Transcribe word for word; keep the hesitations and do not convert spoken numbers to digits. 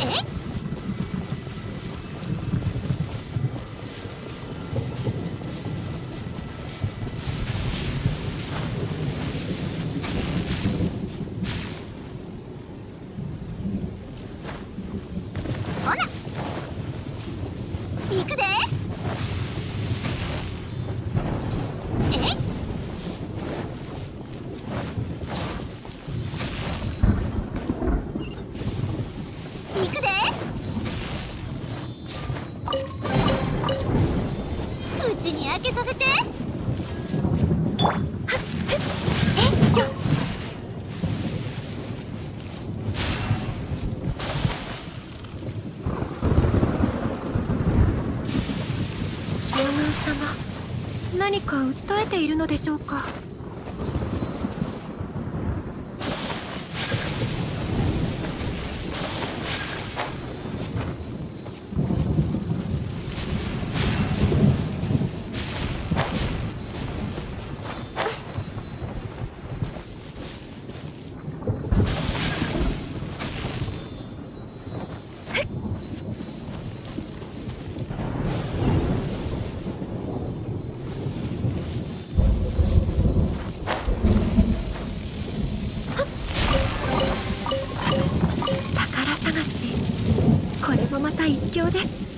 行くで。え行くで。うちに開けさせて。えよっ。 何か訴えているのでしょうか。これもまた一興です。